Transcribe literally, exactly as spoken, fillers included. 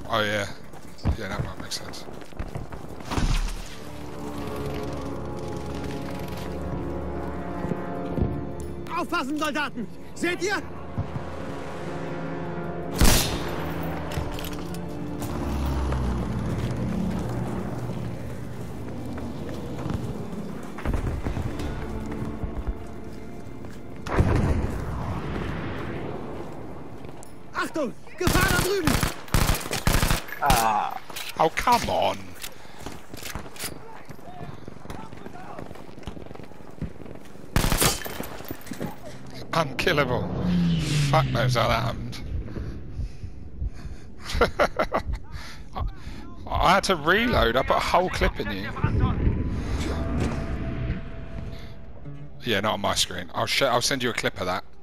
Oh yeah. Yeah, that might make sense. Aufpassen, Soldaten! Seht ihr? Achtung! Gefahr da drüben! Ah. Oh, come on! Unkillable. Fuck knows how that happened. I, I had to reload. I put a whole clip in you. Yeah, not on my screen. I'll sh I'll send you a clip of that.